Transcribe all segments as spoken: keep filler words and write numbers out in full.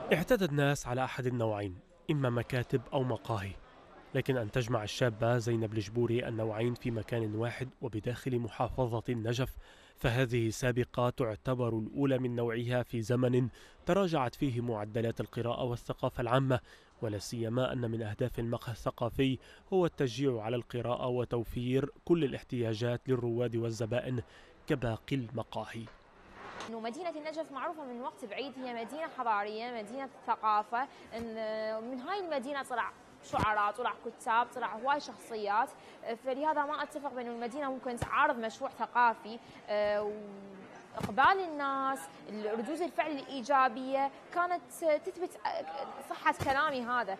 اعتاد الناس على أحد النوعين، إما مكاتب أو مقاهي، لكن أن تجمع الشابة زينب الجبوري النوعين في مكان واحد وبداخل محافظة النجف، فهذه سابقة تعتبر الأولى من نوعها في زمن تراجعت فيه معدلات القراءة والثقافة العامة، ولا سيما أن من أهداف المقهى الثقافي هو التشجيع على القراءة وتوفير كل الاحتياجات للرواد والزبائن كباقي المقاهي. إنه مدينة النجف معروفة من وقت بعيد، هي مدينة حضارية، مدينة ثقافة. إن من هاي المدينة طلع شعراء، طلع كتاب، طلع هواي شخصيات، فلهذا ما أتفق بأن المدينة ممكن تعارض مشروع ثقافي. إقبال الناس، ردود الفعل الإيجابية كانت تثبت صحة كلامي هذا.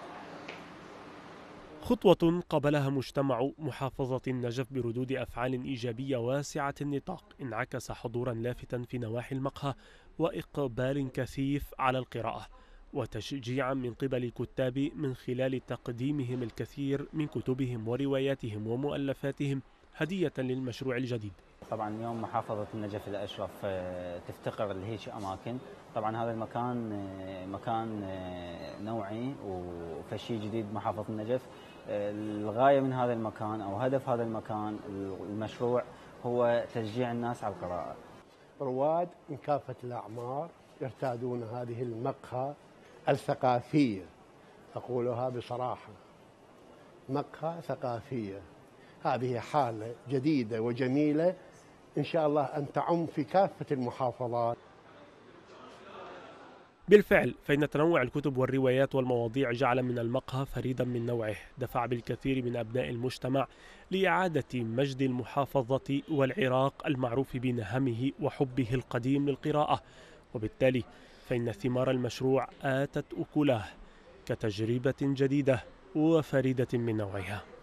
خطوة قبلها مجتمع محافظة النجف بردود أفعال إيجابية واسعة النطاق انعكس حضورا لافتا في نواحي المقهى وإقبال كثيف على القراءة وتشجيعا من قبل الكتاب من خلال تقديمهم الكثير من كتبهم ورواياتهم ومؤلفاتهم هدية للمشروع الجديد. طبعا اليوم محافظة النجف الأشرف تفتقر لهيك أماكن. طبعا هذا المكان مكان نوعي وفشي جديد محافظة النجف. الغاية من هذا المكان أو هدف هذا المكان المشروع هو تشجيع الناس على القراءة. رواد من كافة الأعمار يرتادون هذه المقهى الثقافية، أقولها بصراحة، مقهى ثقافية. هذه حالة جديدة وجميلة إن شاء الله أن تعم في كافة المحافظات. بالفعل فإن تنوع الكتب والروايات والمواضيع جعل من المقهى فريدا من نوعه، دفع بالكثير من أبناء المجتمع لإعادة مجد المحافظة والعراق المعروف بنهمه وحبه القديم للقراءة، وبالتالي فإن ثمار المشروع آتت أكلاه كتجربة جديدة وفريدة من نوعها.